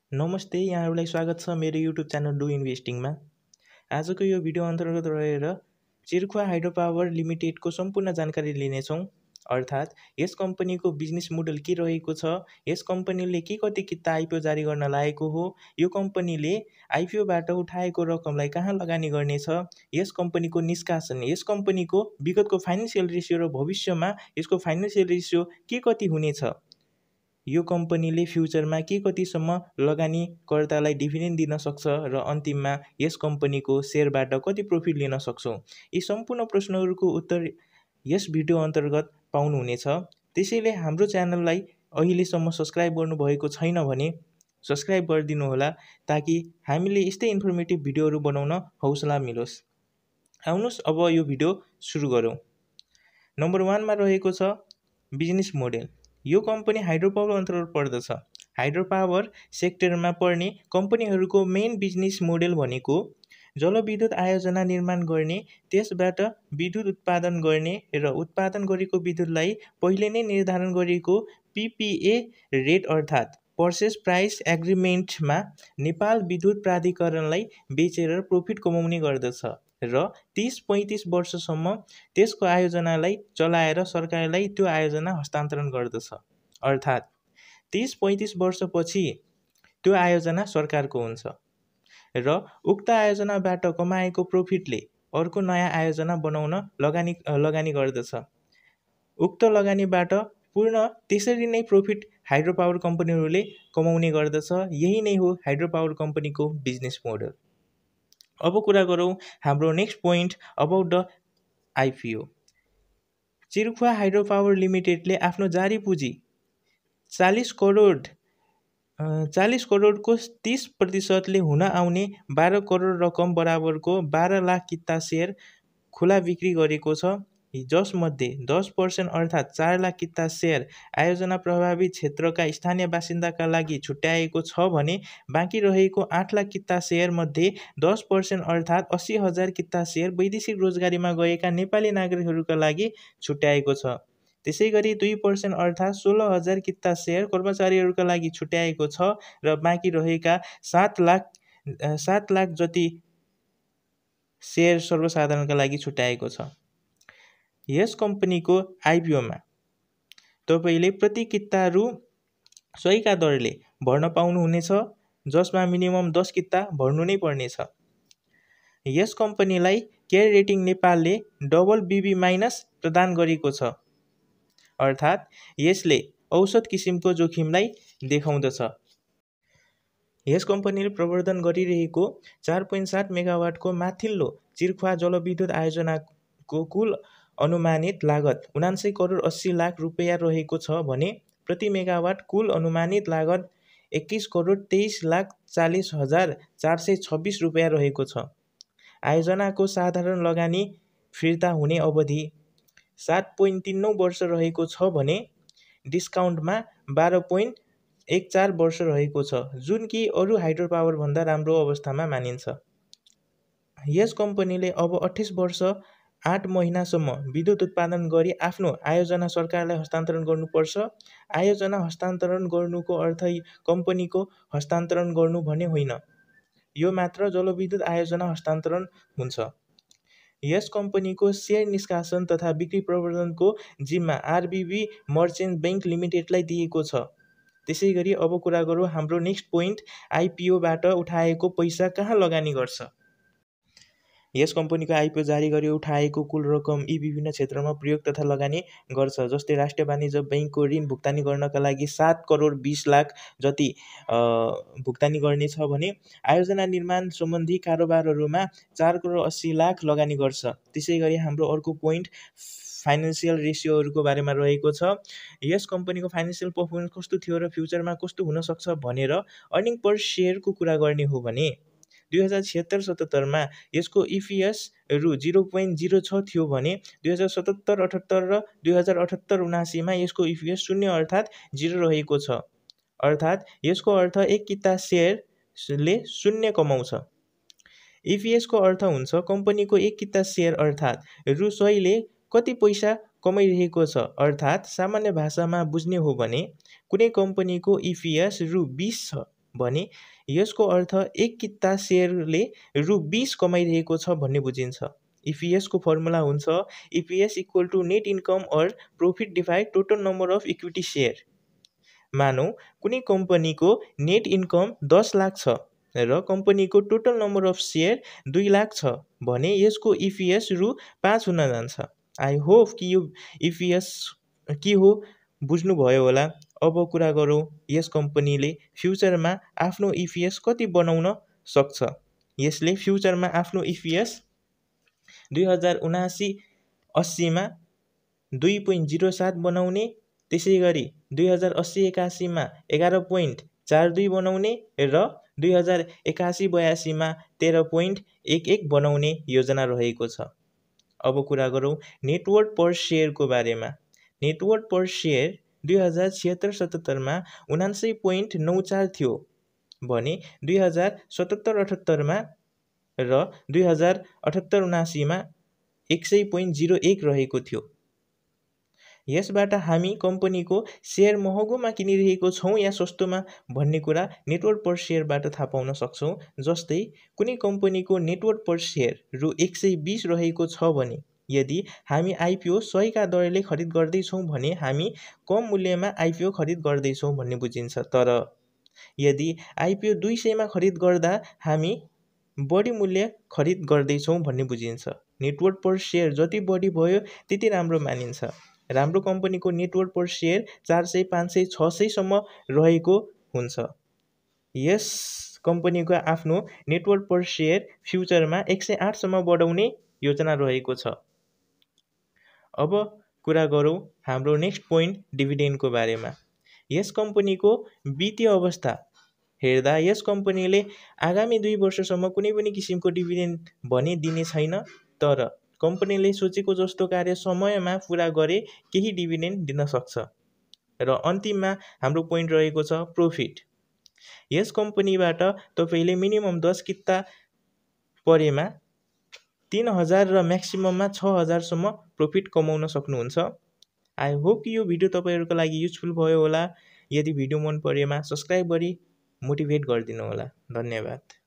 नमस्ते, यहाँहरूलाई स्वागत छ मेरो युट्युब च्यानल डु इन्भेस्टिङमा। आजको यो भिडियो अन्तर्गत रहेर चिर्खुवा हाइड्रो पावर लिमिटेडको सम्पूर्ण जानकारी लिनेछौँ। अर्थात् यस कम्पनीको बिजनेस मोडल के रहेको छ, यस कम्पनीले के कति किता आइपिओ जारी गर्न लागेको हो, यो कम्पनीले आइपिओबाट उठाएको रकमलाई कहाँ लगानी गर्नेछ, यस कम्पनीको निष्कासन, यस कम्पनीको विगतको फाइनेन्सियल रेसियो र भविष्यमा यसको फाइनेन्सियल रेसियो के कति हुनेछ, यो कम्पनीले फ्युचरमा के कतिसम्म लगानीकर्तालाई डिभिडेन्ड दिन सक्छ र अन्तिममा यस कम्पनीको सेयरबाट कति प्रफिट लिन सक्छौँ, यी सम्पूर्ण प्रश्नहरूको उत्तर यस भिडियो अन्तर्गत पाउनुहुनेछ। त्यसैले हाम्रो च्यानललाई अहिलेसम्म सब्सक्राइब गर्नुभएको छैन भने सब्सक्राइब गरिदिनु होला, ताकि हामीले यस्तै इन्फर्मेटिभ भिडियोहरू बनाउन हौसला मिलोस्। आउनुहोस् अब यो भिडियो सुरु गरौँ। नम्बर 1 मा रहेको छ बिजनेस मोडेल। यो कम्पनी हाइड्रो पावर अन्तर्गत पर्दछ। हाइड्रो पावर सेक्टरमा पर्ने कम्पनीहरूको मेन बिजनेस मोडेल भनेको जलविद्युत आयोजना निर्माण गर्ने, त्यसबाट विद्युत उत्पादन गर्ने र उत्पादन गरेको विद्युतलाई पहिले नै निर्धारण गरिएको पिपिए रेट अर्थात् पर्चेस प्राइस एग्रिमेन्टमा नेपाल विद्युत प्राधिकरणलाई बेचेर प्रफिट कमाउने गर्दछ र 30-35 वर्षसम्म त्यसको आयोजनालाई चलाएर सरकारलाई त्यो आयोजना हस्तान्तरण गर्दछ। अर्थात् 30-35 वर्षपछि त्यो आयोजना सरकारको हुन्छ र उक्त आयोजनाबाट कमाएको प्रफिटले अर्को नयाँ आयोजना बनाउन लगानी गर्दछ। उक्त लगानीबाट पूर्ण त्यसरी नै प्रफिट हाइड्रो पावर कम्पनीहरूले कमाउने गर्दछ। यही नै हो हाइड्रो पावर कम्पनीको बिजनेस मोडल। अब कुरा गरौँ हाम्रो next point about the IPO. Chirkhuwa hydro power लिमिटेडले आफ्नो जारी पुँजी 40 करोडको 30% हुन आउने 12 करोड रकम बराबरको 12 लाख किता सेयर खुला बिक्री गरेको छ, जसमध्ये 10% अर्थात् 4 लाख किता सेयर आयोजना प्रभावित क्षेत्रका स्थानीय बासिन्दाका लागि छुट्याएको छ भने बाँकी रहेको 8 लाख किता सेयर मध्ये 10% अर्थात् 80,000 किता सेयर वैदेशिक रोजगारीमा गएका नेपाली नागरिकहरूका लागि छुट्याएको छ। त्यसै गरी 2% अर्थात् 16,000 किता सेयर कर्मचारीहरूका लागि छुट्याएको छ र बाँकी रहेका 7 लाख जति सेयर सर्वसाधारणका लागि छुट्याएको छ। यस कम्पनीको आइपिओमा तपाईँले प्रति किता रु 100 का दरले भर्न पाउनुहुनेछ, जसमा मिनिमम 10 किता भर्नु नै पर्नेछ। यस कम्पनीलाई केयर रेटिङ नेपालले BB- प्रदान गरेको छ, अर्थात् यसले औसत किसिमको जोखिमलाई देखाउँदछ। यस कम्पनीले प्रवर्धन गरिरहेको 4.7 मेगावाटको माथिल्लो चिर्खुवा जलविद्युत आयोजनाको कुल अनुमानित लागत 79 करोड 80 लाख रुपियाँ रहेको छ भने प्रति मेगावाट कुल अनुमानित लागत 21 करोड 23 लाख 40 हजार 426 रुपियाँ रहेको छ। आयोजनाको साधारण लगानी फिर्ता हुने अवधि 7.39 वर्ष रहेको छ भने डिस्काउन्टमा 12.14 वर्ष रहेको छ, जुन कि अरू हाइड्रो पावरभन्दा राम्रो अवस्थामा मानिन्छ। यस कम्पनीले अब 28 वर्ष 8 महिनासम्म विद्युत उत्पादन गरी आफ्नो आयोजना सरकारलाई हस्तान्तरण गर्नुपर्छ। आयोजना हस्तान्तरण गर्नुको अर्थ कम्पनीको हस्तान्तरण गर्नु भने होइन, यो मात्र जलविद्युत आयोजना हस्तान्तरण हुन्छ। यस कम्पनीको सेयर निष्कासन तथा बिक्री प्रवर्धनको जिम्मा आरबिबी मर्चेन्ट बैंक लिमिटेडलाई दिएको छ। त्यसै गरी अब कुरा गरौँ हाम्रो नेक्स्ट पोइन्ट, आइपिओबाट उठाएको पैसा कहाँ लगानी गर्छ। यस कम्पनीको आइपिओ जारी गरी उठाएको कुल रकम यी विभिन्न क्षेत्रमा प्रयोग तथा लगानी गर्छ, जस्तै राष्ट्रिय वाणिज्य बैङ्कको ऋण भुक्तानी गर्नका लागि 7 करोड 20 लाख जति भुक्तानी गर्नेछ भने आयोजना निर्माण सम्बन्धी कारोबारहरूमा 4 करोड 80 लाख लगानी गर्छ। त्यसै गरी हाम्रो अर्को पोइन्ट फाइनेन्सियल रेसियोहरूको बारेमा रहेको छ। यस कम्पनीको फाइनेन्सियल पर्फर्मेन्स कस्तो थियो र फ्युचरमा कस्तो हुनसक्छ भनेर अर्निङ पर सेयरको कुरा गर्ने हो भने 2076-77 मा यसको इपिएस रु 0.06 थियो भने 2077-78 र 2078-79 मा यसको इपिएस 0 अर्थात् 0 रहेको छ। अर्थात् यसको अर्थ एक किता सेयरले 0 कमाउँछ। इपिएसको अर्थ हुन्छ कम्पनीको एक किता सेयर अर्थात् रु 100 ले कति पैसा कमाइरहेको छ। अर्थात् सामान्य भाषामा बुझ्ने हो भने कुनै कम्पनीको इपिएस रु 20 छ भने यसको अर्थ एक किता सेयरले रु 20 कमाइरहेको छ भन्ने बुझिन्छ। इपिएसको फर्मुला हुन्छ EPS equal to net income or profit divide total number of equity share. मानौ कुनै कम्पनीको नेट इन्कम 10 लाख छ र कम्पनीको total number of share 2 lakh छ भने यसको इपिएस रु 5 हुन जान्छ। आई होप कि यो इपिएस के हो बुझ्नुभयो होला। अब कुरा गरौँ यस कम्पनीले फ्युचरमा आफ्नो इपिएस कति बनाउन सक्छ। यसले फ्युचरमा आफ्नो इपिएस 2079-80मा 2.07 बनाउने, त्यसै गरी 2080-81मा 11.42 बनाउने र 2081-82मा 13.11 बनाउने योजना रहेको छ। अब कुरा गरौँ नेटवर्थ पर सेयरको बारेमा। नेटवर्थ पर सेयर 2076-77मा 79.94 थियो भने 2077-78मा र 2078-79मा 100.01 रहेको थियो। यसबाट हामी कम्पनीको सेयर महँगोमा किनिरहेको छौँ या सस्तोमा भन्ने कुरा नेटवर्थ पर सेयरबाट थाहा पाउन सक्छौँ। जस्तै कुनै कम्पनीको नेटवर्थ पर सेयर रु 120 रहेको छ भने यदि हामी आइपिओ 100 का दरले खरिद गर्दैछौँ भने हामी कम मूल्यमा आइपिओ खरिद गर्दैछौँ भन्ने बुझिन्छ। तर यदि आइपिओ 200 मा खरिद गर्दा हामी बढी मूल्य खरिद गर्दैछौँ भन्ने बुझिन्छ। नेटवर्थ पर सेयर जति बढी भयो त्यति राम्रो मानिन्छ। राम्रो कम्पनीको नेटवर्थ पर सेयर 400, 500, 600 सम्म रहेको हुन्छ। यस कम्पनीको आफ्नो नेटवर्थ पर सेयर फ्युचरमा 108 सम्म बढाउने योजना रहेको छ। अब कुरा गरौँ हाम्रो नेक्स्ट पोइन्ट डिभिडेन्डको बारेमा। यस कम्पनीको वित्तीय अवस्था हेर्दा यस कम्पनीले आगामी 2 वर्षसम्म कुनै पनि किसिमको डिभिडेन्ड भने दिने छैन। तर कम्पनीले सोचेको जस्तो कार्य समयमा पुरा गरे केही डिभिडेन्ड दिन सक्छ। र अन्तिममा हाम्रो पोइन्ट रहेको छ प्रॉफिट। यस कम्पनीबाट तपाईले मिनिमम 10 किता परेमा 3000 र म्याक्सिमममा 6000 सम्म प्रॉफिट कमाउन सक्नुहुन्छ। आई होप कि यो भिडियो तपाईहरुको लागि युजफुल भयो होला। यदि भिडियो मन परेमा सब्स्क्राइब गरी मोटिभेट गरिदिनु होला। धन्यवाद।